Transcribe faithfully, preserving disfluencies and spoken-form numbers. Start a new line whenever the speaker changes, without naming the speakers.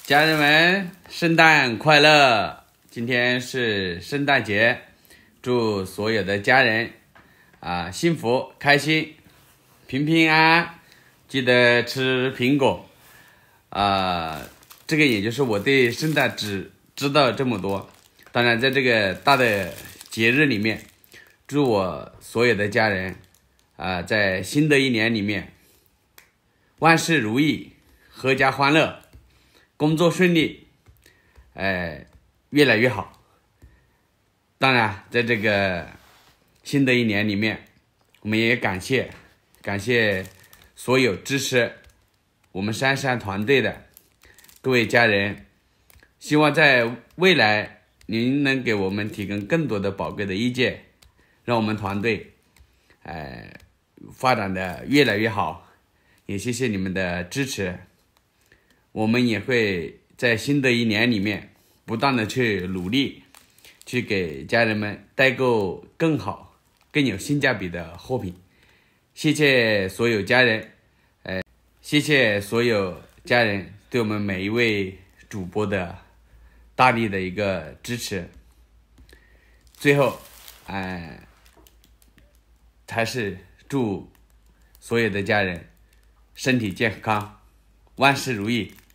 家人们，圣诞快乐！今天是圣诞节，祝所有的家人啊幸福开心，平平安安，记得吃苹果啊。这个也就是我对圣诞只知道这么多。当然，在这个大的节日里面，祝我所有的家人啊，在新的一年里面万事如意，阖家欢乐，工作顺利，哎，越来越好。当然，在这个新的一年里面，我们也感谢感谢所有支持我们珊珊团队的各位家人，希望在未来您能给我们提供更多的宝贵的意见，让我们团队哎发展的越来越好。也谢谢你们的支持，我们也会在新的一年里面不断的去努力，去给家人们代购更好更有性价比的货品。谢谢所有家人，呃，谢谢所有家人对我们每一位主播的大力的一个支持。最后，呃，还是祝所有的家人身体健康，万事如意。